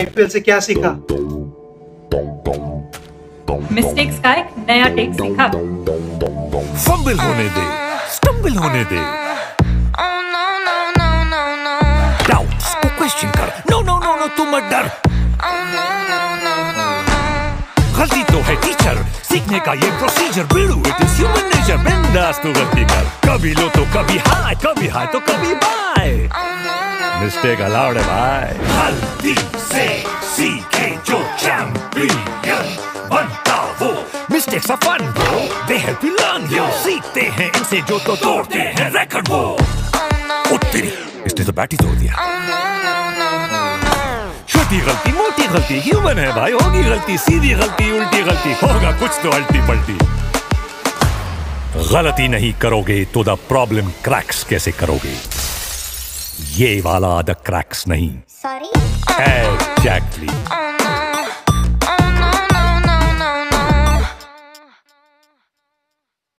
IPL से क्या सीखा? मिस्टेक्स का एक नया टेक सीखा। फंबल होने दे, स्टंबल होने दे, डाउट्स को क्वेश्चन कर, नो नो नो नो तू मत डर। गलती तो है टीचर, सीखने का ये प्रोसीजर, बिल्डू इट इज ह्यूमन नेचर, बिंदास तू गलती कर, कभी लो तो कभी हाय तो कभी बाय, मिस्टेक अलाउड है भाई। गलती से सीखे जो चैंपियन बनता वो, mistakes are fun bro, they help you learn, yo सीखते हैं इनसे जो तो तोड़ते हैं रिकॉर्ड वो। ओ तेरी, इसने तो बैट ही तोड़ दिया। छोटी गलती मोटी गलती ह्यूमन है भाई, होगी गलती, सीधी गलती उल्टी गलती, होगा कुछ तो अल्टी पल्टी। गलती नहीं करोगे तो द प्रॉब्लम क्रैक्स कैसे करोगे, ये वाला द क्रैक्स नहीं। सॉरी। एग्जैक्टली।